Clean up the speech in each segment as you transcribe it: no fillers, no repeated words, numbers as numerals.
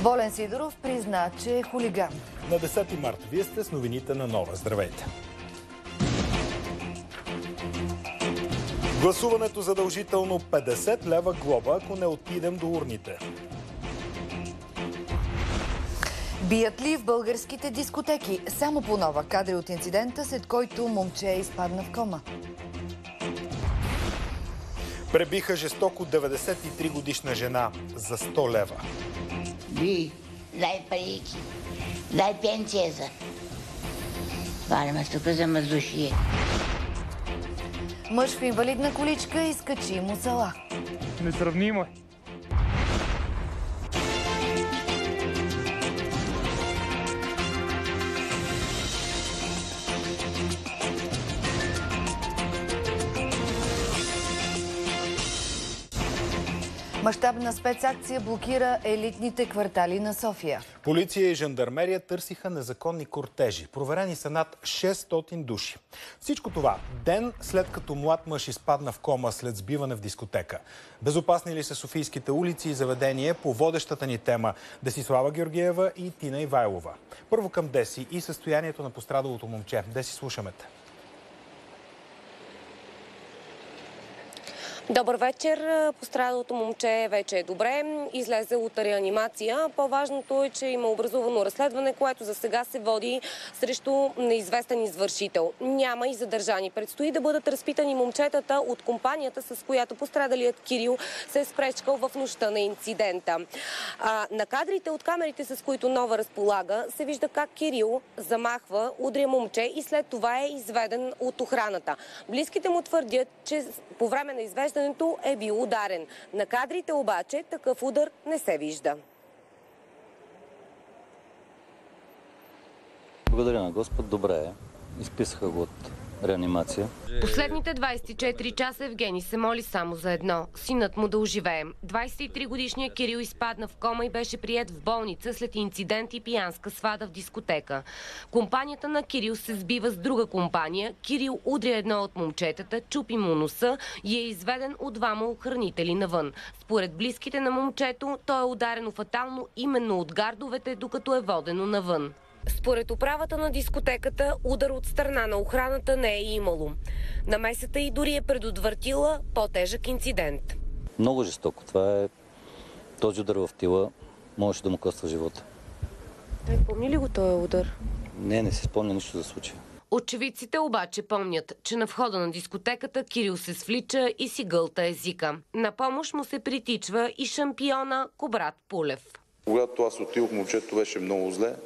Волен Сидоров призна, че е хулиган. На 10 март вие сте с новините на Нова. Здравейте! Гласуването задължително 50 лева глоба, ако не отидем до урните. Бият ли в българските дискотеки? Само по Нова кадри от инцидента, след който момче изпадна в кома. Пребиха жестоко 93-годишна жена за 100 лева. Дай парики, дай пенсия за. Варяме тук за мазушие. Мъж в инвалидна количка изкачи мусала. Несравнимо е. Мащабна спецакция блокира елитните квартали на София. Полиция и жандармерия търсиха незаконни кортежи. Проверени са над 600 души. Всичко това ден след като млад мъж изпадна в кома след сбиване в дискотека. Безопасни ли са софийските улици и заведения по водещата ни тема Десислава Георгиева и Тина Ивайлова? Първо към Деси и състоянието на пострадалото момче. Деси, слушаме те. Добър вечер. Пострадалото момче вече е добре. Излезе от реанимация. По-важното е, че има образувано разследване, което за сега се води срещу неизвестен извършител. Няма и задържани. Предстои да бъдат разпитани момчетата от компанията, с която пострадалият Кирил се е спречкал в нощта на инцидента. На кадрите от камерите, с които Нова разполага, се вижда как Кирил замахва, удря момче и след това е изведен от охраната. Близките му твърдят, че по време на извеждането е бил ударен. На кадрите обаче такъв удар не се вижда. Благодаря на Господ, добре е. Изписаха го от реанимация. Последните 24 часа Евгений се моли само за едно – синът му да оживее. 23-годишният Кирил изпадна в кома и беше приет в болница след инцидент и пиянска свада в дискотека. Компанията на Кирил се сбива с друга компания. Кирил удря едно от момчетата, чупи му носа и е изведен от двама охранители навън. Според близките на момчето, той е ударено фатално именно от гардовете, докато е водено навън. Според управата на дискотеката, удар от страна на охраната не е имало. Намесата й дори е предотвратила по-тежък инцидент. Много жестоко. Това е този удар в тила. Можеше да му коства живота. Той помни ли го този удар? Не си спомня нищо за случая. Очевидците обаче помнят, че на входа на дискотеката Кирил се свлича и си гълта езика. На помощ му се притичва и шампиона Кобрат Пулев. Когато аз отидох, момчето беше много зле.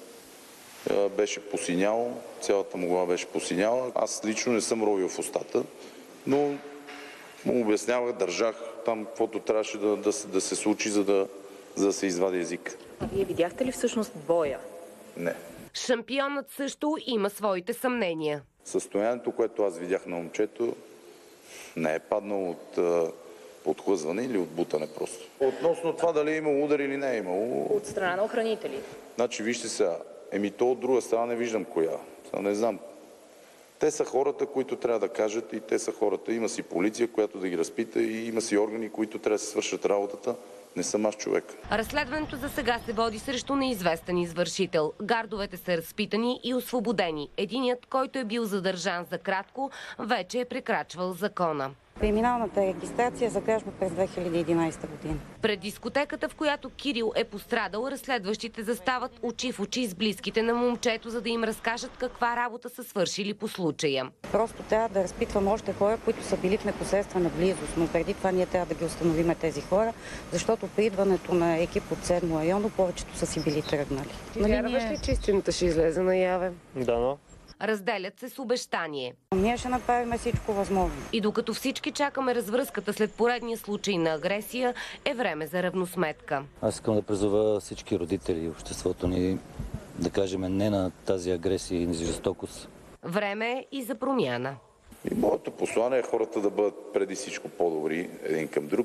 Беше посиняло, цялата му глава беше посиняла. Аз лично не съм ровил в устата, но му обяснявах, държах там, каквото трябваше да се случи, за да се извади език. А вие видяхте ли всъщност боя? Не. Шампионът също има своите съмнения. Състоянието, което аз видях на момчето, не е паднало от подхлъзване или от бутане просто. Относно това дали е имало удар или не е имало... От страна на охранители? Значи, вижте сега, то от друга страна не виждам коя. Не знам. Те са хората, които трябва да кажат и те са хората. Има си полиция, която да ги разпита и има си органи, които трябва да се свършат работата. Не съм аз човек. Разследването за сега се води срещу неизвестен извършител. Гардовете са разпитани и освободени. Единият, който е бил задържан за кратко, вече е прекрачвал закона. Криминалната регистрация за кражба през 2011 година. Пред дискотеката, в която Кирил е пострадал, разследващите застават очи в очи с близките на момчето, за да им разкажат каква работа са свършили по случая. Просто трябва да разпитвам още хора, които са били в непосредствена близост, но преди това ние трябва да ги установим тези хора, защото при идването на екип от 7 районо повечето са си били тръгнали. Вярваш ли, че истината ще излезе наяве? Да, но. Разделят се с обещание. Ние ще направим всичко възможно. И докато всички чакаме развръзката след поредния случай на агресия, е време за равносметка. Аз искам да призова всички родители и обществото ни да кажем не на тази агресия и жестокост. Време е и за промяна. И моето послание е хората да бъдат преди всичко по-добри един към друг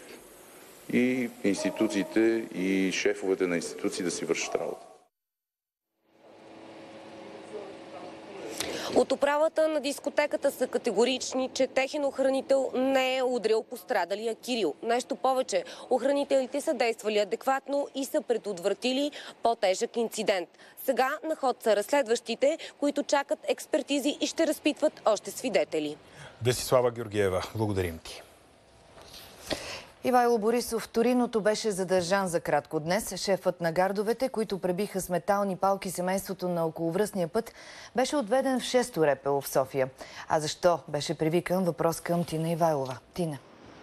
и институциите и шефовете на институции да си вършат работа. От управата на дискотеката са категорични, че техен охранител не е удрял пострадалия Кирил. Нещо повече, охранителите са действали адекватно и са предотвратили по-тежък инцидент. Сега на ход са разследващите, които чакат експертизи и ще разпитват още свидетели. Десислава Георгиева, благодарим ти. Ивайло Борисов в Ториното беше задържан за кратко днес. Шефът на гардовете, които пребиха с метални палки семейството на околовръстния път, беше отведен в 6-то РПУ в София. А защо беше привикан? Въпрос към Тина Ивайлова. Тина.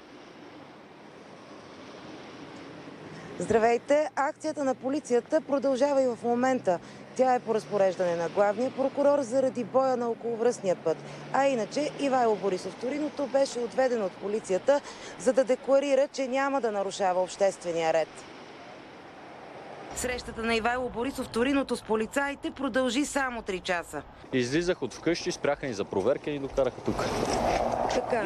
Здравейте! Акцията на полицията продължава и в момента. Тя е по разпореждане на главния прокурор заради боя на околовръстния път. А иначе Ивайло Борисов в Ториното беше отведен от полицията, за да декларира, че няма да нарушава обществения ред. Срещата на Ивайло Борисов в Ториното с полицаите продължи само 3 часа. Излизах от вкъщи, спряха ни за проверка и ни докараха тук. Така.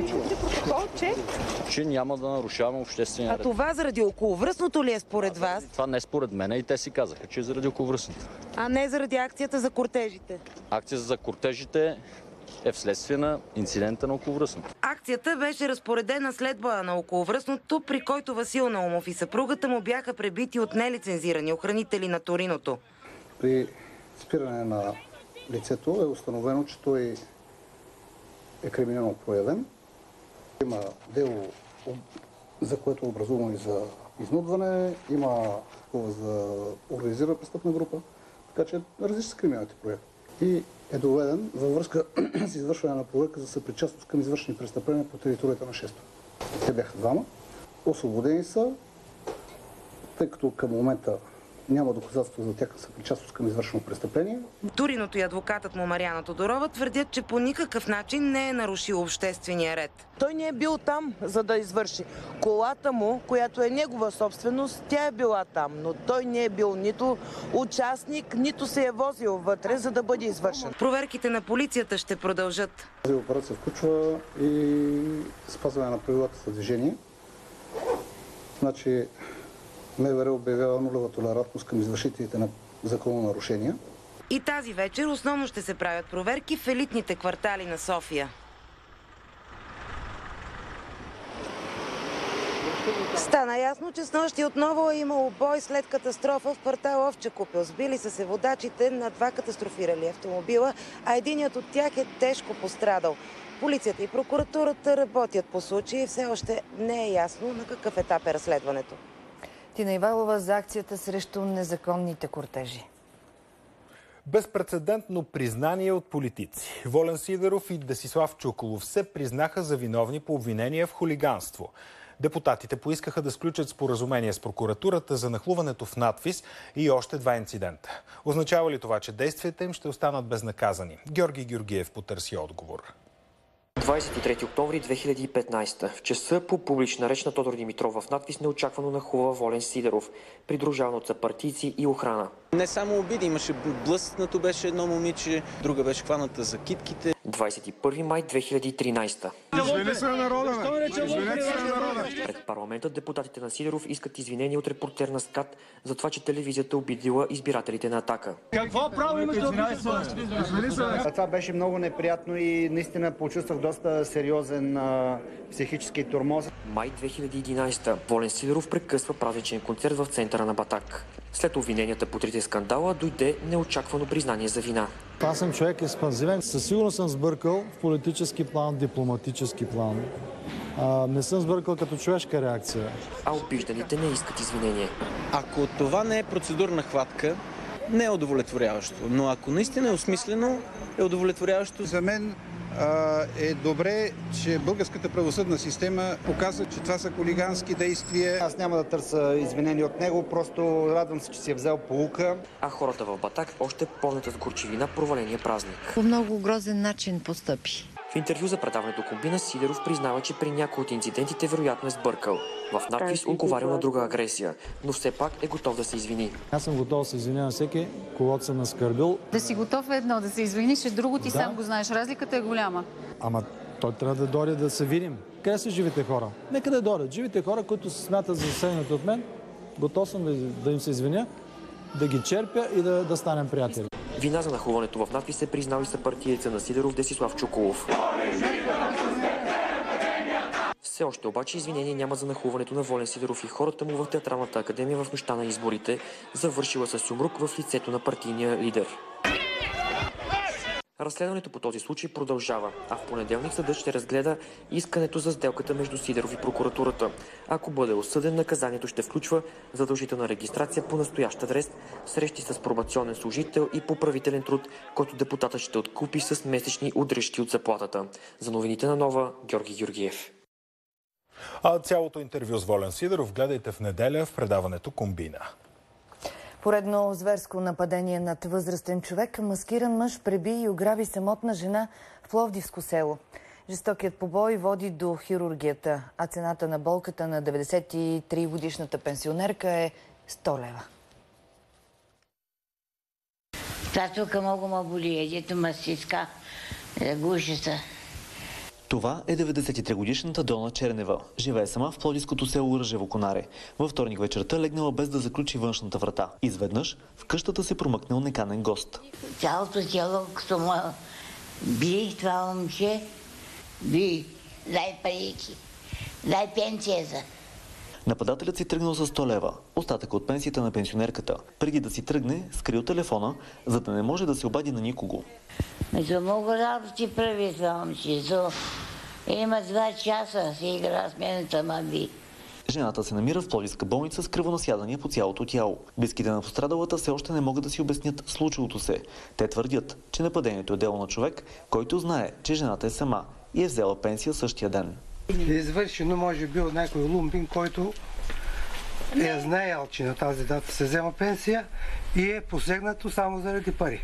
Че няма да нарушаваме обществения ред. А това заради околовръстното ли е според вас? Това не според мен и те си казаха, че е заради околовръстното. А не заради акцията за кортежите? Акцията за кортежите е вследствие на инцидента на околовръстното. Акцията беше разпоредена след боя на околовръстното, при който Васил Наумов и съпругата му бяха пребити от нелицензирани охранители на Ториното. При спиране на лицето е установено, че той е криминално проявен. Има дело, за което е образувано и за изнудване, има такова за организирана престъпна група, така че различни са криминалните прояви. И е доведен във връзка с извършване на проверка за съпричастност към извършени престъпления по територията на 6-то. Те бяха двама. Освободени са, тъй като към момента няма доказателство за тяхна съпричастност към извършено престъпление. Ториното и адвокатът му Мариана Тодорова твърдят, че по никакъв начин не е нарушил обществения ред. Той не е бил там, за да извърши. Колата му, която е негова собственост, тя е била там, но той не е бил нито участник, нито се е возил вътре, за да бъде извършен. Проверките на полицията ще продължат. Тази операция включва и спазване на правилата за движение. Значи МВР обявява нулева толерантност към извършителите на закононарушения. И тази вечер основно ще се правят проверки в елитните квартали на София. Стана ясно, че снощи отново е имало бой след катастрофа в квартал Овча купел. Сбили са се водачите на 2 катастрофирали автомобила, а единият от тях е тежко пострадал. Полицията и прокуратурата работят по случая и все още не е ясно на какъв етап е разследването. Тина Ивайлова за акцията срещу незаконните кортежи. Безпрецедентно признание от политици. Волен Сидеров и Десислав Чуколов се признаха за виновни по обвинения в хулиганство. Депутатите поискаха да сключат споразумение с прокуратурата за нахлуването в надвис и още 2 инцидента. Означава ли това, че действията им ще останат безнаказани? Георги Георгиев потърси отговор. 23 октомври 2015. В часа по публична реч на Тодор Димитров в надпис неочаквано нахлува Волен Сидеров, придружаван от съпартийци и охрана. Не само обиди, имаше блъснато беше едно момиче, друга беше хваната за китките. 21 май 2013. Извини се на народа, Пред парламента депутатите на Сидеров искат извинения от репортер на СКАТ за това, че телевизията обидила избирателите на Атака. Какво право имаш да обидиш? Това беше много неприятно и наистина почувствах доста сериозен психически тормоз. Май 2011. Волен Сидеров прекъсва празничен концерт в центъра на Батак. След обвиненията по 3 скандала дойде неочаквано признание за вина. Аз съм човек експанзивен. Със сигурност съм сбъркал в политически план, дипломатически план. Не съм сбъркал като човешка реакция. А обижданите не искат извинение. Ако това не е процедурна хватка, не е удовлетворяващо. Но ако наистина е осмислено, е удовлетворяващо. За мен е добре, че българската правосъдна система показва, че това са хулигански действия. Аз няма да търся извинения от него, просто радвам се, че си е взел поука. А хората в Батак още помнят с горчивина проваления празник. По много грозен начин постъпи. В интервю за предаването Комбина Сидеров признава, че при някои от инцидентите вероятно е сбъркал. В надпис отговарял на друга агресия, но все пак е готов да се извини. Аз съм готов да се извиня на всеки, когото съм наскърбил. Да си готов е едно, да се извиниш, е друго, ти сам го знаеш. Разликата е голяма. Ама той трябва да дойде да се видим. Къде са живите хора? Нека да дойдат. Живите хора, които се смятат за засегнати от мен, готов съм да им се извиня, да ги черпя и да станем приятели. Вина за нахлуването в надпис е признал и съпартиеца на Сидеров Десислав Чуколов. Все още обаче извинение няма за нахлуването на Волен Сидеров и хората му в Театралната академия в нощта на изборите, завършила с юмрук в лицето на партийния лидер. Разследването по този случай продължава, а в понеделник съдът ще разгледа искането за сделката между Сидеров и прокуратурата. Ако бъде осъден, наказанието ще включва задължителна регистрация по настоящ адрес, срещи с пробационен служител и поправителен труд, който депутатът ще откупи с месечни удръжки от заплатата. За новините на Нова, Георги Георгиев. А цялото интервю с Волен Сидеров гледайте в неделя в предаването Комбина. Поредно зверско нападение над възрастен човек, маскиран мъж преби и ограби самотна жена в Пловдивско село. Жестокият побой води до хирургията, а цената на болката на 93-годишната пенсионерка е 100 лева. Това тук много ме боли, дето ме стиска, гуши се. Това е 93-годишната Дона Чернева. Живее сама в пловдивското село Ръжево Конаре. Във вторник вечерта легнала без да заключи външната врата. Изведнъж в къщата се промъкнал неканен гост. Цялото тяло, като му би това момче, дай парики, дай пенсия за. Нападателят си тръгнал с 100 лева, остатък от пенсията на пенсионерката. Преди да си тръгне, скрил телефона, за да не може да се обади на никого. За много работи прави това момче. Има 2 часа си игра с мен сама би. Жената се намира в пловдивска болница с кръвонасядания по цялото тяло. Близките на пострадалата все още не могат да си обяснят случилото се. Те твърдят, че нападението е дело на човек, който знае, че жената е сама и е взела пенсия същия ден. Извършено може би от някой лумпин, който е знаел, че на тази дата се взема пенсия и е посегнато само заради пари.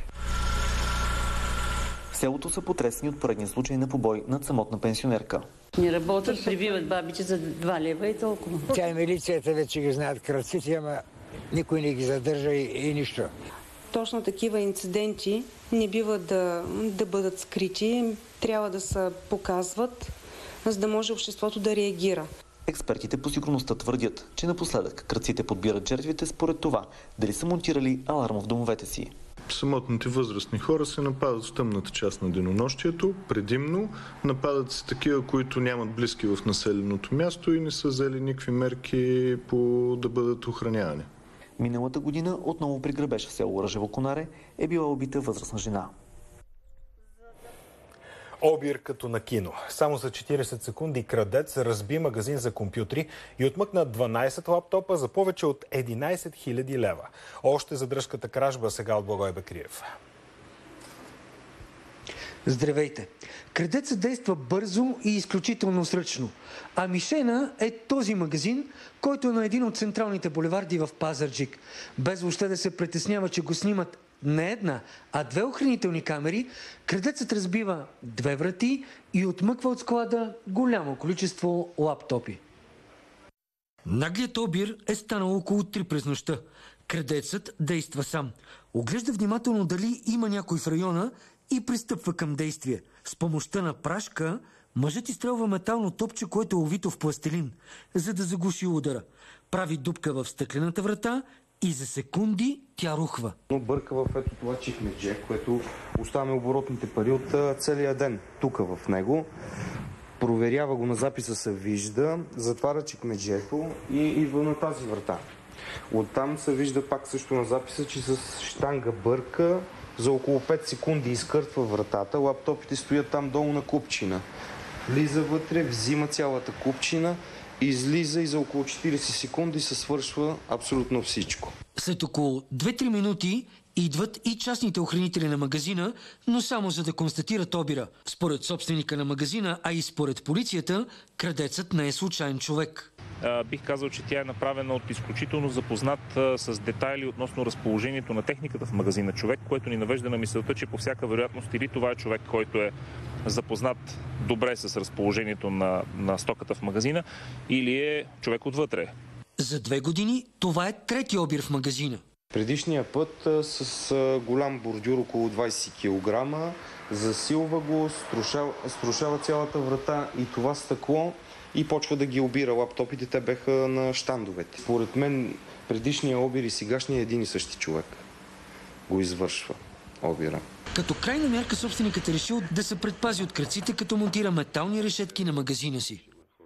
В селото са потресени от поредния случай на побой над самотна пенсионерка. Не работят, прибиват бабите за 2 лева и толкова. Тя и милицията вече ги знаят кръците, ама никой не ги задържа и нищо. Точно такива инциденти не бива да бъдат скрити, трябва да се показват, за да може обществото да реагира. Експертите по сигурността твърдят, че напоследък крадците подбират жертвите според това дали са монтирали аларма в домовете си. Самотните възрастни хора се нападат в тъмната част на денонощието, предимно нападат се такива, които нямат близки в населеното място и не са взели никакви мерки да бъдат охранявани. Миналата година отново при грабеж в село Ръжево Конаре е била убита възрастна жена. Обир като на кино. Само за 40 секунди крадец разби магазин за компютри и отмъкна 12 лаптопа за повече от 11 000 лева. Още за дръжката кражба сега от Благой Бекриев. Здравейте! Крадецът действа бързо и изключително сръчно. А мишена е този магазин, който е на един от централните булеварди в Пазарджик. Без въобще да се притеснява, че го снимат не една, а 2 охранителни камери, крадецът разбива 2 врати и отмъква от склада голямо количество лаптопи. Наглият обир е станал около 3 през нощта. Крадецът действа сам. Оглежда внимателно дали има някой в района и пристъпва към действие. С помощта на прашка мъжът изстрелва метално топче, което е увито в пластелин, за да заглуши удара. Прави дупка в стъклената врата и за секунди тя рухва. Бърка в ето това чифмедже, което оставяме оборотните пари от целия ден. Тук в него. Проверява го, на записа се вижда, затваря чифмеджето и идва на тази врата. Оттам се вижда пак също на записа, че с щанга бърка за около 5 секунди изкъртва вратата. Лаптопите стоят там долу на купчина. Влиза вътре, взима цялата купчина, излиза и за около 40 секунди се свършва абсолютно всичко. След около 2-3 минути идват и частните охранители на магазина, но само за да констатират обира. Според собственика на магазина, а и според полицията, крадецът не е случайен човек. Бих казал, че тя е направена от изключително запознат с детайли относно разположението на техниката в магазина човек, което ни навежда на мисълта, че по всяка вероятност или това е човек, който е запознат добре с разположението на стоката в магазина, или е човек отвътре. За 2 години това е трети обир в магазина. Предишния път с голям бордюр около 20 кг, засилва го, струшава цялата врата и това стъкло и почва да ги обира. Лаптопите те беха на щандовете. Според мен предишния обир и сегашния един и същи човек го извършва. обира. Като крайна мярка собственикът е решил да се предпази от крадците, като монтира метални решетки на магазина си.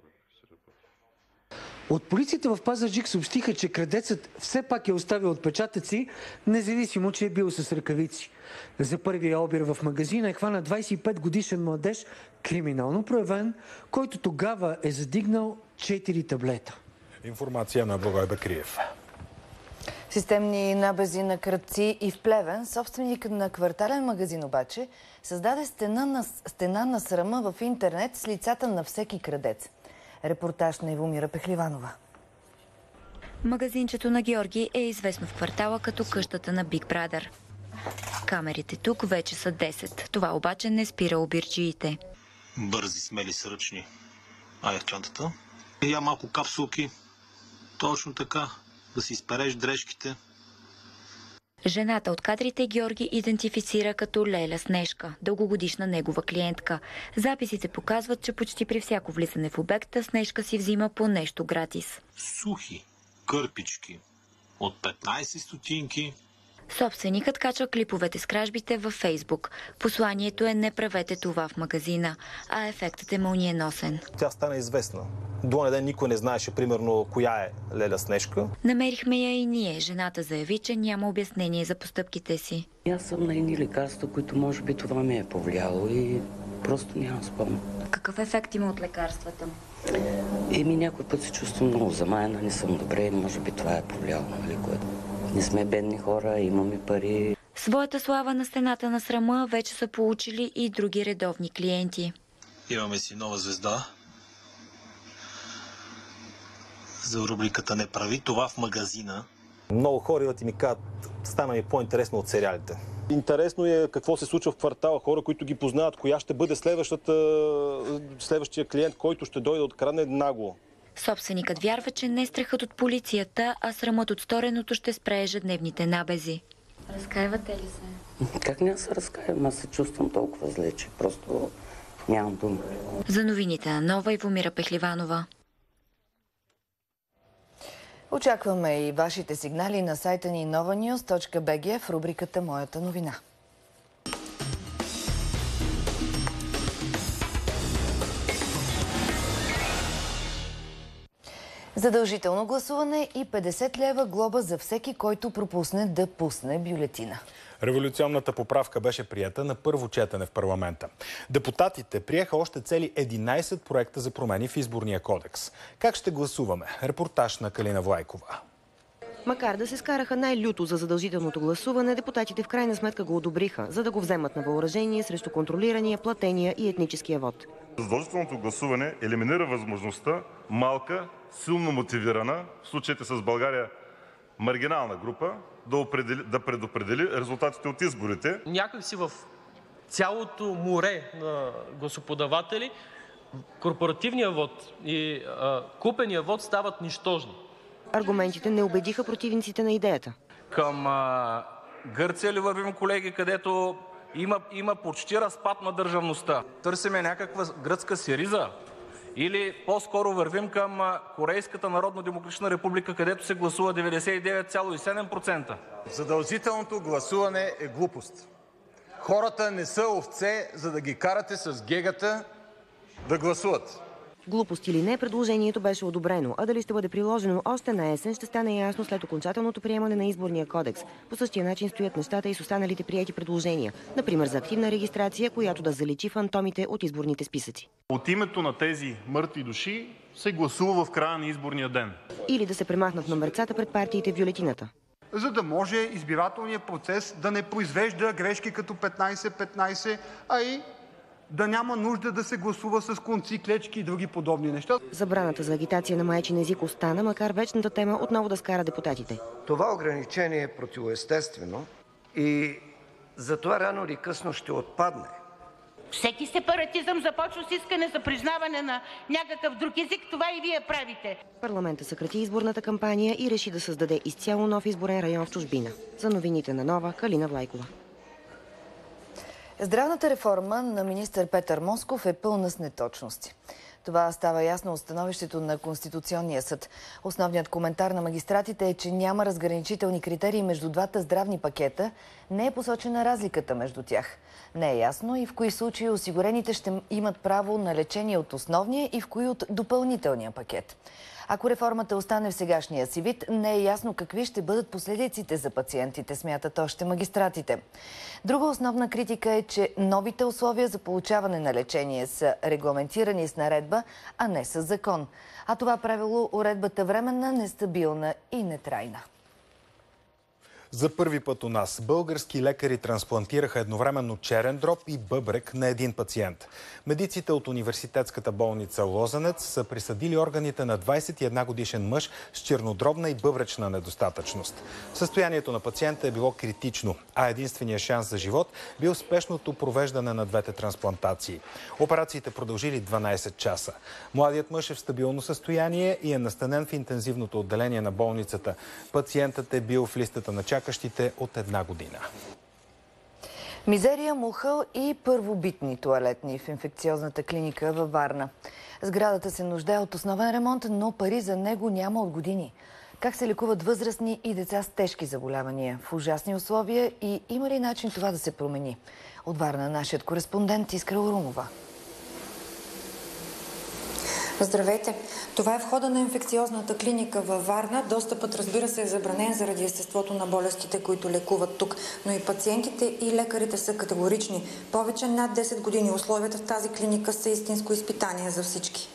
От полицията в Пазарджик съобщиха, че крадецът все пак е оставил отпечатъци, независимо, че е бил с ръкавици. За първия обир в магазина е хванат 25-годишен младеж, криминално проявен, който тогава е задигнал 4 таблета. Информация на Благой Бекриев. Системни набези на крадци и в Плевен. Собственикът на квартален магазин обаче създаде стена на срама в интернет с лицата на всеки крадец. Репортаж на Ивомира Пехливанова. Магазинчето на Георги е известно в квартала като къщата на Big Brother. Камерите тук вече са 10. Това обаче не спира обирджиите. Бързи, смели, сръчни айрчантата. Я малко капсулки. Точно така. Да си изпереш дрежките. Жената от кадрите Георги идентифицира като Леля Снежка, дългогодишна негова клиентка. Записите показват, че почти при всяко влизане в обекта Снежка си взима по нещо гратис. Сухи кърпички от 15 стотинки. Собственикът качва клиповете с кражбите във Фейсбук. Посланието е: не правете това в магазина, а ефектът е мълниеносен. Тя стана известна. До онен ден никой не знаеше, примерно, коя е Леля Снежка. Намерихме я и ние. Жената заяви, че няма обяснение за постъпките си. Аз съм на едни лекарства, които може би това ми е повлияло и просто нямам спомен. Какъв ефект има от лекарствата? Някой път се чувствам много замаяна, не съм добре, може би това е повлияло, нали, което. Не сме бедни хора, имаме пари. Своята слава на стената на срама вече са получили и други редовни клиенти. Имаме си нова звезда за рубриката "Не прави това в магазина". Много хора идват и ми казват, стана ми по-интересно от сериалите. Интересно е какво се случва в квартала, хора, които ги познават, коя ще бъде следващия клиент, който ще дойде да открадне нагло. Собственикът вярва, че не страхът от полицията, а срамът от стореното ще спре ежедневните набези. Разкаивате ли се? Как няма се разкаивам? Аз се чувствам толкова зле, че просто нямам дума. За новините на Нова, Ивомира Пехливанова. Очакваме и вашите сигнали на сайта ни novanews.bg в рубриката "Моята новина". Задължително гласуване и 50 лева глоба за всеки, който пропусне да пусне бюлетина. Революционната поправка беше приета на първо четене в парламента. Депутатите приеха още цели 11 проекта за промени в изборния кодекс. Как ще гласуваме? Репортаж на Калина Влайкова. Макар да се скараха най-люто за задължителното гласуване, депутатите в крайна сметка го одобриха, за да го вземат на въоръжение срещу контролирания, платения и етническия вод. Задължителното гласуване елиминира възможността малка, силно мотивирана, в случаите с България маргинална група, да предопредели резултатите от изборите. Някак си в цялото море на гласоподаватели корпоративният вод и купения вод стават нищожни. Аргументите не убедиха противниците на идеята. Към Гърция ли вървим, колеги, където има почти разпад на държавността? Търсиме някаква гръцка сириза? Или по-скоро вървим към Корейската народно-демократична република, където се гласува 99,7%? Задължителното гласуване е глупост. Хората не са овце, за да ги карате с гегата да гласуват. Глупост или не, предложението беше одобрено, а дали ще бъде приложено още на есен, ще стане ясно след окончателното приемане на изборния кодекс. По същия начин стоят нещата и с останалите приети предложения. Например, за активна регистрация, която да заличи фантомите от изборните списъци. От името на тези мъртви души се гласува в края на изборния ден. Или да се премахнат номерцата пред партиите в бюлетината. За да може избирателният процес да не произвежда грешки като 15-15, а и да няма нужда да се гласува с конци, клечки и други подобни неща. Забраната за агитация на майчин език остана, макар вечната тема отново да скара депутатите. Това ограничение е противоестествено и затова рано или късно ще отпадне. Всеки сепаратизъм започва с искане за признаване на някакъв друг език. Това и вие правите. Парламента съкрати изборната кампания и реши да създаде изцяло нов изборен район в чужбина. За новините на Нова, Калина Влайкова. Здравната реформа на министър Петър Москов е пълна с неточности. Това става ясно от становището на Конституционния съд. Основният коментар на магистратите е, че няма разграничителни критерии между двата здравни пакета, не е посочена разликата между тях. Не е ясно и в кои случаи осигурените ще имат право на лечение от основния и в кои от допълнителния пакет. Ако реформата остане в сегашния си вид, не е ясно какви ще бъдат последиците за пациентите, смятат още магистратите. Друга основна критика е, че новите условия за получаване на лечение са регламентирани с наредба, а не с закон. А това правило уредбата временна, нестабилна и нетрайна. За първи път у нас български лекари трансплантираха едновременно черен дроб и бъбрек на един пациент. Медиците от университетската болница Лозенец са присъдили органите на 21-годишен мъж с чернодробна и бъбречна недостатъчност. Състоянието на пациента е било критично, а единственият шанс за живот бил спешното провеждане на двете трансплантации. Операциите продължили 12 часа. Младият мъж е в стабилно състояние и е настанен в интензивното отделение на болницата. Пациентът е бил в листата на чакащите от 1 година. Мизерия, мухъл и първобитни тоалетни в инфекциозната клиника във Варна. Сградата се нуждае от основен ремонт, но пари за него няма от години. Как се лекуват възрастни и деца с тежки заболявания в ужасни условия и има ли начин това да се промени? От Варна нашият кореспондент Искра Орумова. Здравейте! Това е входа на инфекциозната клиника във Варна. Достъпът, разбира се, е забранен заради естеството на болестите, които лекуват тук. Но и пациентите и лекарите са категорични. Повече над 10 години условията в тази клиника са истинско изпитание за всички.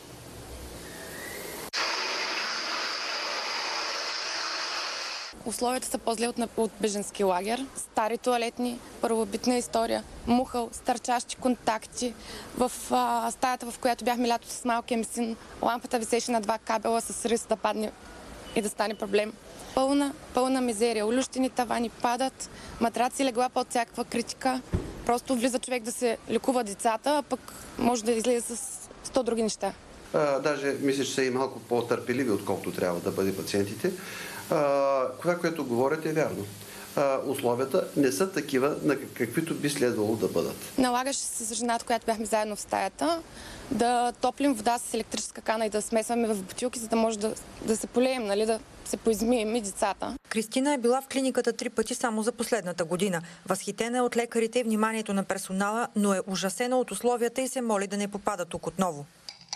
Условията са по-зле от беженски лагер. Стари тоалетни, първобитна история, мухъл, стърчащи контакти. В стаята, в която бяхме лято с малкия ми син, лампата висеше на 2 кабела с риск да падне и да стане проблем. Пълна мизерия. Олющени тавани падат, матраци легла под всякаква критика. Просто влиза човек да се лекува децата, а пък може да излезе с 100 други неща. Даже мисля, че са и малко по-търпеливи, отколкото трябва да бъде пациентите. Това, което говорите, е вярно. Условията не са такива, на каквито би следвало да бъдат. Налагаше се с жената, която бяхме заедно в стаята, да топлим вода с електрическа кана и да смесваме в бутилки, за да може да се полеем, нали, да се поизмием и децата. Кристина е била в клиниката 3 пъти само за последната година. Възхитена е от лекарите и вниманието на персонала, но е ужасена от условията и се моли да не попада тук отново.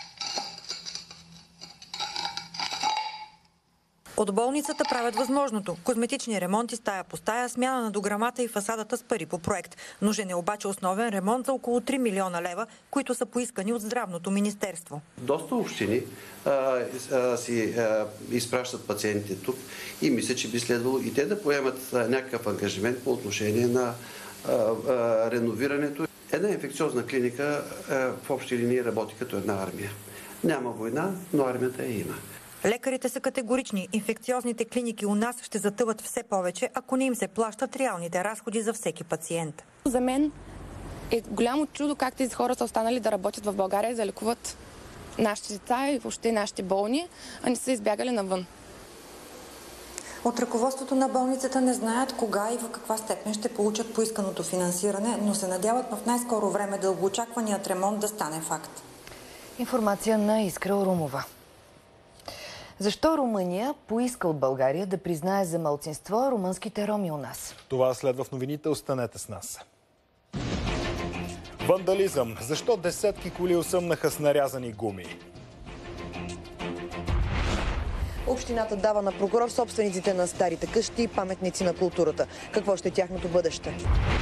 От болницата правят възможното. Козметични ремонти стая по стая, смяна на дограмата и фасадата с пари по проект. Нужен е обаче основен ремонт за около 3 милиона лева, които са поискани от Здравното министерство. Доста общини си изпращат пациентите тук и мисля, че би следвало и те да поемат някакъв ангажимент по отношение на реновирането. Една инфекциозна клиника в общи линии работи като една армия. Няма война, но армията я има. Лекарите са категорични. Инфекциозните клиники у нас ще затъват все повече, ако не им се плащат реалните разходи за всеки пациент. За мен е голямо чудо как тези хора са останали да работят в България и да лекуват нашите деца и въобще нашите болни, а не са избягали навън. От ръководството на болницата не знаят кога и в каква степен ще получат поисканото финансиране, но се надяват в най-скоро време дългоочакваният ремонт да стане факт. Информация на Искра Орумова. Защо Румъния поиска от България да признае за малцинство румънските роми у нас? Това следва в новините. Останете с нас. Вандализъм. Защо десетки коли осъмнаха с нарязани гуми? Общината дава на прокурор собствениците на старите къщи и паметници на културата. Какво ще е тяхното бъдеще?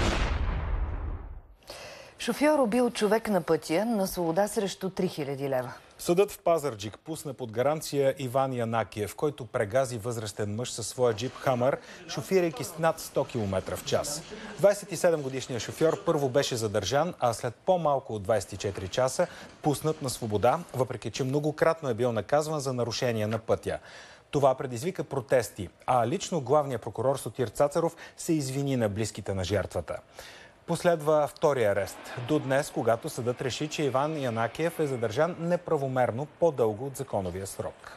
Шофьор убил човек на пътя на свобода срещу 3000 лева. Съдът в Пазарджик пусна под гаранция Иван Янакиев, който прегази възрастен мъж със своя джип Хамър, шофирайки с над 100 км в час. 27-годишният шофьор първо беше задържан, а след по-малко от 24 часа пуснат на свобода, въпреки че многократно е бил наказван за нарушение на пътя. Това предизвика протести, а лично главният прокурор Сотир Цацаров се извини на близките на жертвата. Последва втори арест. До днес, когато съдът реши, че Иван Янакиев е задържан неправомерно по-дълго от законовия срок.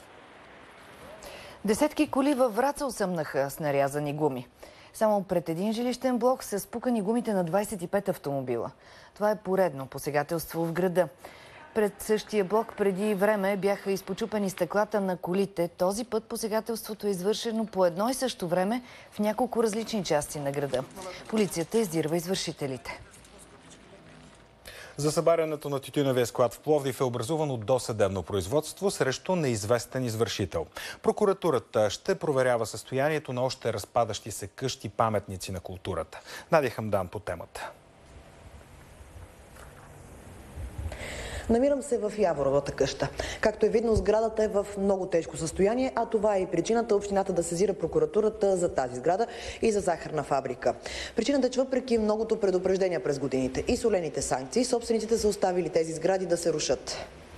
Десетки коли във Враца осъмнаха с нарязани гуми. Само пред един жилищен блок са спукани гумите на 25 автомобила. Това е поредно посегателство в града. Пред същия блок преди време бяха изпочупени стъклата на колите. Този път посегателството е извършено по едно и също време в няколко различни части на града. Полицията издирва извършителите. За събарянето на тютюневия склад в Пловдив е образувано досъдебно производство срещу неизвестен извършител. Прокуратурата ще проверява състоянието на още разпадащи се къщи паметници на културата. Надя Хамдан по темата. Намирам се в Яворовата къща. Както е видно, сградата е в много тежко състояние, а това е и причината общината да сезира прокуратурата за тази сграда и за захарна фабрика. Причината е, че въпреки многото предупреждения през годините и солените санкции, собствениците са оставили тези сгради да се рушат.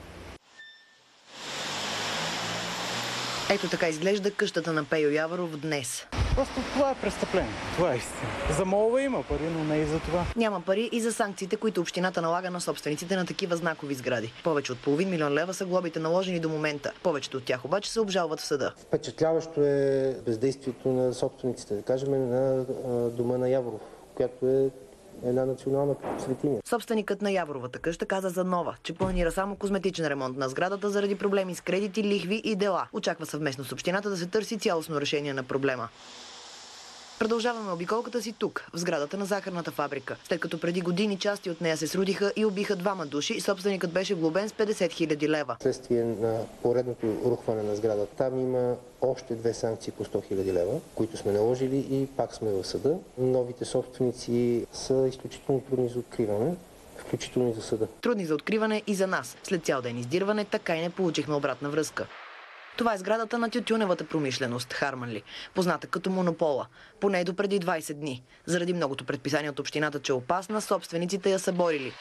Ето така изглежда къщата на Пейо Яворов днес. Просто това е престъпление. Това е истина. За молва има пари, но не и за това. Няма пари и за санкциите, които общината налага на собствениците на такива знакови сгради. Повече от половин милион лева са глобите наложени до момента. Повечето от тях обаче се обжалват в съда. Впечатляващо е бездействието на собствениците, да кажем, на дома на Яворов, която е една национална светиня. Собственикът на Яворовата къща каза за нова, че планира само козметичен ремонт на сградата заради проблеми с кредити, лихви и дела. Очаква съвместно с общината да се търси цялостно решение на проблема. Продължаваме обиколката си тук, в сградата на захарната фабрика. След като преди години части от нея се срутиха и убиха двама души, собственикът беше глобен с 50 000 лева. Вследствие на поредното рухване на сградата, там има още 2 санкции по 100 000 лева, които сме наложили и пак сме в съда. Новите собственици са изключително трудни за откриване, включително и за съда. Трудни за откриване и за нас. След цял ден издирване, така и не получихме обратна връзка. Това е сградата на тютюневата промишленост Харманли, позната като монопола, поне до преди 20 дни. Заради многото предписания от общината, че е опасна, собствениците я съборили.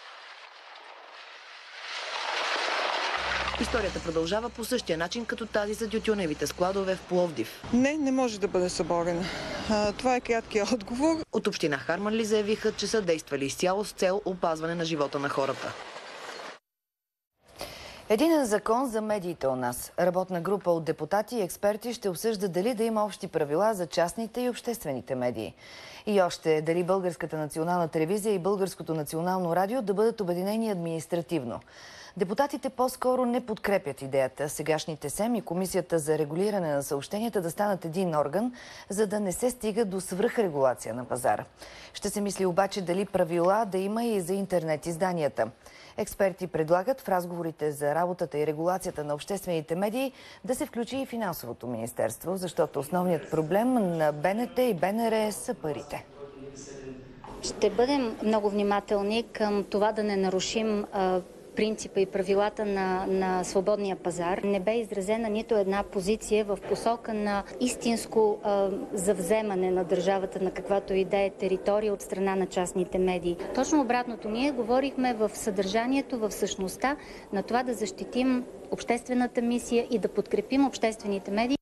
Историята продължава по същия начин, като тази за тютюневите складове в Пловдив. Не може да бъде съборена. Това е краткият отговор. От община Харманли заявиха, че са действали изцяло с цел опазване на живота на хората. Единен закон за медиите у нас. Работна група от депутати и експерти ще обсъжда дали да има общи правила за частните и обществените медии. И още дали Българската национална телевизия и Българското национално радио да бъдат обединени административно. Депутатите по-скоро не подкрепят идеята сегашните СЕМ и Комисията за регулиране на съобщенията да станат един орган, за да не се стига до свръхрегулация на пазара. Ще се мисли обаче дали правила да има и за интернет изданията. Експерти предлагат в разговорите за работата и регулацията на обществените медии да се включи и финансовото министерство, защото основният проблем на БНТ и БНР са парите. Ще бъдем много внимателни към това да не нарушим принципа и правилата на свободния пазар. Не бе изразена нито една позиция в посока на истинско завземане на държавата на каквато и да е територия от страна на частните медии. Точно обратното, ние говорихме в съдържанието, в същността на това да защитим обществената мисия и да подкрепим обществените медии.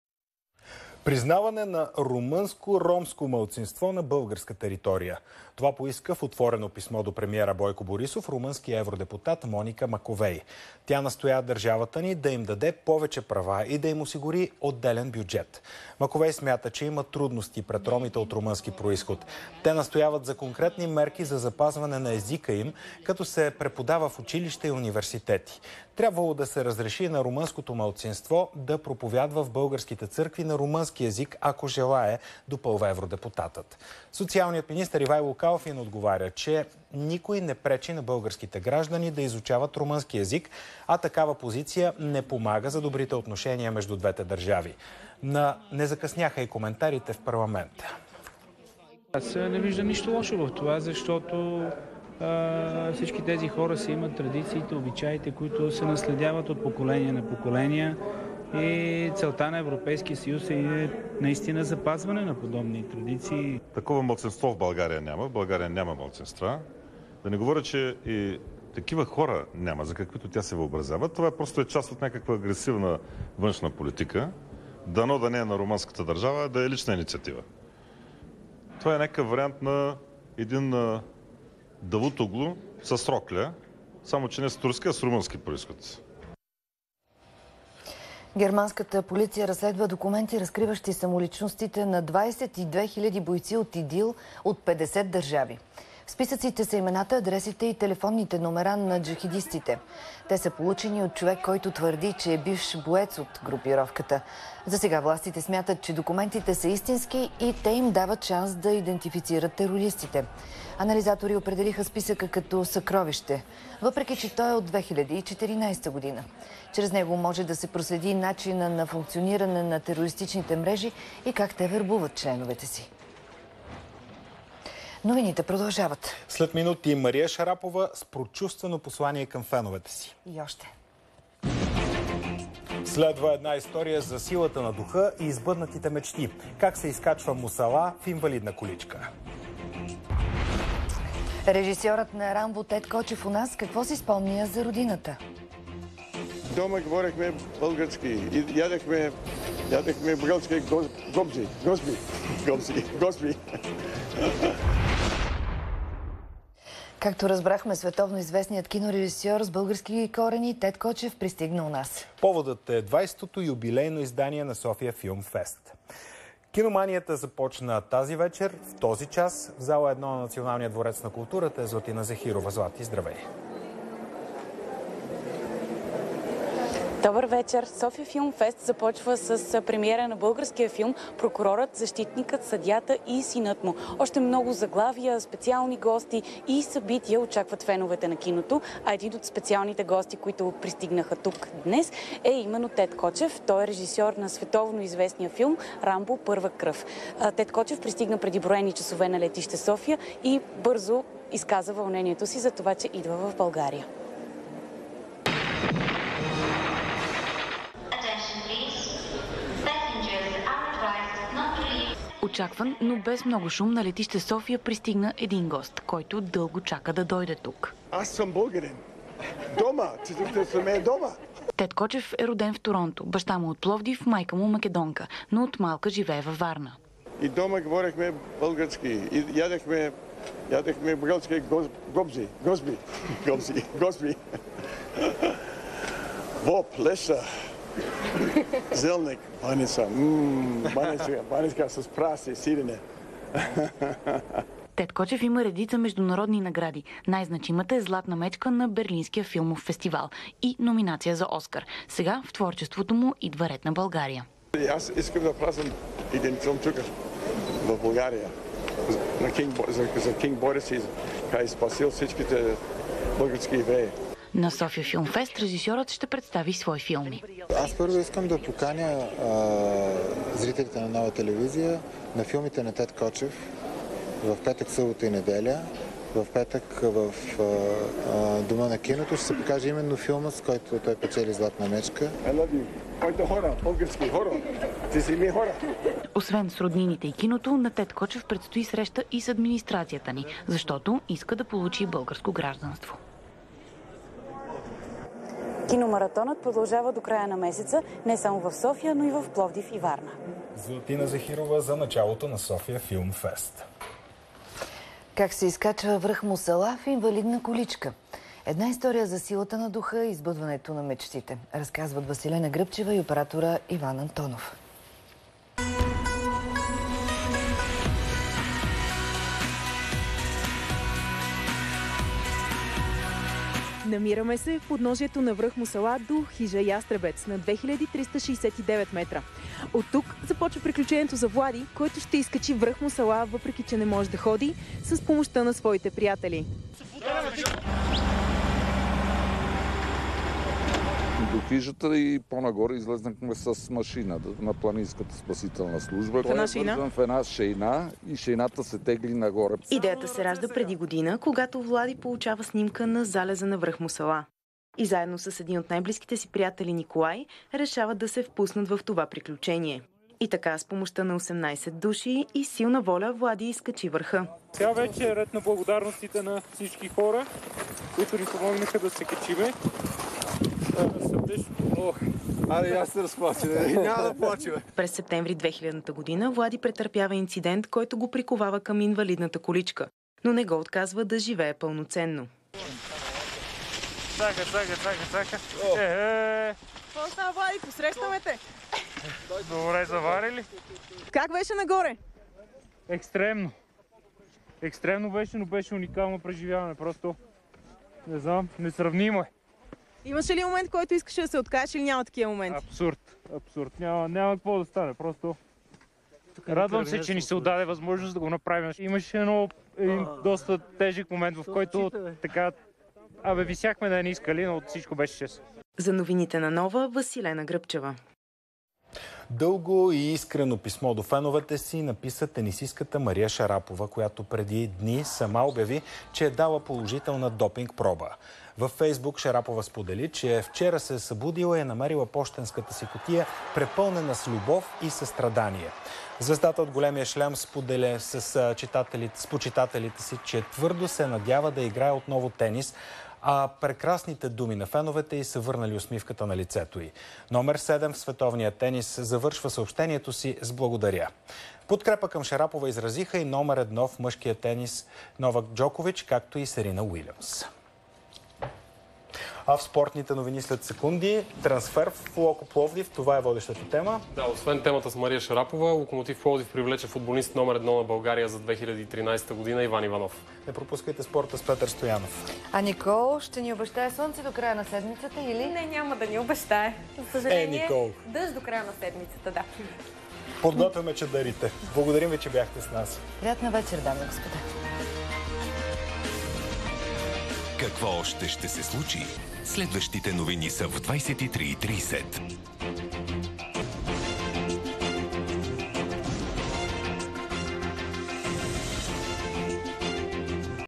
Признаване на румънско-ромско малцинство на българска територия. Това поиска в отворено писмо до премиера Бойко Борисов румънския евродепутат Моника Маковей. Тя настоя държавата ни да им даде повече права и да им осигури отделен бюджет. Маковей смята, че има трудности пред ромите от румънски происход. Те настояват за конкретни мерки за запазване на езика им, като се преподава в училища и университети. Трябвало да се разреши на румънското малцинство да проповядва в българските църкви на румънски език, ако желае, допълва евродепутатът. Социалният министър Ивайло Калфин отговаря, че никой не пречи на българските граждани да изучават румънски език, а такава позиция не помага за добрите отношения между двете държави. Не закъсняха и коментарите в парламента. Аз не виждам нищо лошо в това, защото всички тези хора си имат традициите, обичаите, които се наследяват от поколение на поколения. И целта на Европейския съюз е наистина запазване на подобни традиции. Такова малцинство в България няма. В България няма малцинства. Да не говоря, че и такива хора няма, за каквито тя се въобразява. Това просто е част от някаква агресивна външна политика. Дано да не е на румънската държава, да е лична инициатива. Това е някакъв вариант на един Давутоглу с рокля, само че не с турски, а с румънски произход. Германската полиция разследва документи, разкриващи самоличностите на 22 000 бойци от ИДИЛ от 50 държави. В списъците са имената, адресите и телефонните номера на джихадистите. Те са получени от човек, който твърди, че е бивш боец от групировката. За сега властите смятат, че документите са истински и те им дават шанс да идентифицират терористите. Анализатори определиха списъка като съкровище, въпреки че той е от 2014 година. Чрез него може да се проследи начина на функциониране на терористичните мрежи и как те вербуват членовете си. Новините продължават. След минути Мария Шарапова с прочувствено послание към феновете си. И още. Следва една история за силата на духа и избъднатите мечти. Как се изкачва Мусала в инвалидна количка. Режисьорът на Рамбо Тед Кочев у нас какво си спомня за родината? Дома говорихме български и ядехме български госби. Както разбрахме, световно известният кинорежисьор с български корени Тед Кочев пристигна у нас. Поводът е 20-то юбилейно издание на София Филм Фест. Киноманията започна тази вечер, в този час, в зала 1 на Националния дворец на културата е Златина Захирова. Злати, здравей! Добър вечер! София Филм Фест започва с премиера на българския филм "Прокурорът, защитникът, съдията и синът му". Още много заглавия, специални гости и събития очакват феновете на киното, а един от специалните гости, които пристигнаха тук днес, е именно Тед Кочев. Той е режисьор на световно известния филм "Рамбо. Първа кръв". Тед Кочев пристигна преди броени часове на летище София и бързо изказа вълнението си за това, че идва в България. Очакван, но без много шум, на летище София пристигна един гост, който дълго чака да дойде тук. Аз съм българин. Дома! Че съм дома! Тед Кочев е роден в Торонто. Баща му от Пловдив, майка му македонка, но от малка живее във Варна. И дома говорихме български. И ядехме български госби. Воп, леша. Зелник, баница с праси, сирене. Тед Кочев има редица международни награди. Най-значимата е Златна мечка на Берлинския филмов фестивал и номинация за Оскар. Сега в творчеството му идва ред на България. Аз искам да празам един филм тук в България за Кинг Борис, който спасил всичките български евреи. На София Филм Фест режисьорът ще представи свои филми. Аз първо искам да поканя зрителите на Нова телевизия на филмите на Тед Кочев в петък, събота и неделя. В петък в Дома на киното ще се покаже именно филма, с който той печели Златна мечка. Моите хора, български хора, ти си ми хора. Освен с роднините и киното, на Тед Кочев предстои среща и с администрацията ни, защото иска да получи българско гражданство. Киномаратонът продължава до края на месеца, не само в София, но и в Пловдив и Варна. Златина Захирова за началото на София Филм Фест. Как се изкачва връх Мусала в инвалидна количка? Една история за силата на духа и избъдването на мечтите. Разказват Василена Гръбчева и оператора Иван Антонов. Намираме се в подножието на връх Мусала до хижа Ястребец на 2369 метра. От тук започва приключението за Влади, който ще изкачи връх Мусала, въпреки че не може да ходи, с помощта на своите приятели. До хижата и по-нагоре излезнахме с машина на планинската спасителна служба. В една шейна и шейната се тегли нагоре. Идеята се ражда преди година, когато Влади получава снимка на залеза на връх Мусала. И заедно с един от най-близките си приятели Николай решават да се впуснат в това приключение. И така с помощта на 18 души и силна воля Влади изкачи върха. Сега вече е ред на благодарностите на всички хора, които ни помогнаха да се качиме. Аз се разплача, няма да плача. През септември 2000 година Влади претърпява инцидент, който го приковава към инвалидната количка, но не го отказва да живее пълноценно. Чака. Какво става, Влади? Посрещаме те! Добре, заварили? Как беше нагоре? Екстремно. екстремно беше, но беше уникално преживяване. Просто, не знам, несравнимо е. Имаше ли момент, който искаш да се откажеш или няма такива моменти? Абсурд. Няма какво да стане. Просто радвам се, че ни се отдаде възможност да го направим. Имаше един доста тежък момент, в който така висяхме да не искали, но всичко беше честно. За новините на Нова, Василена Гръбчева. Дълго и искрено писмо до феновете си написа тенисистката Мария Шарапова, която преди дни сама обяви, че е дала положителна допинг проба. Във Фейсбук Шарапова сподели, че вчера се е събудила и е намерила пощенската си кутия, препълнена с любов и състрадание. Звездата от големия шлем споделя с почитателите си, че твърдо се надява да играе отново тенис, а прекрасните думи на феновете й са върнали усмивката на лицето й. Номер 7 в световния тенис завършва съобщението си с благодаря. Подкрепа към Шарапова изразиха и номер 1 в мъжкия тенис Новак Джокович, както и Серина Уилямс. А в спортните новини след секунди, трансфер в Локо Пловдив, това е водещата тема. Да, освен темата с Мария Шарапова, Локомотив Пловдив привлече футболист номер 1 на България за 2013 година Иван Иванов. Не пропускайте спорта с Петър Стоянов. А Никол ще ни обещае слънце до края на седмицата или? Не, няма да ни обещае. За съжаление, Никол. дъжд до края на седмицата, да. Подготвяме чадърите. Благодарим ви, че бяхте с нас. Приятна вечер, дами и господа. Какво още ще се случи? Следващите новини са в 23:30.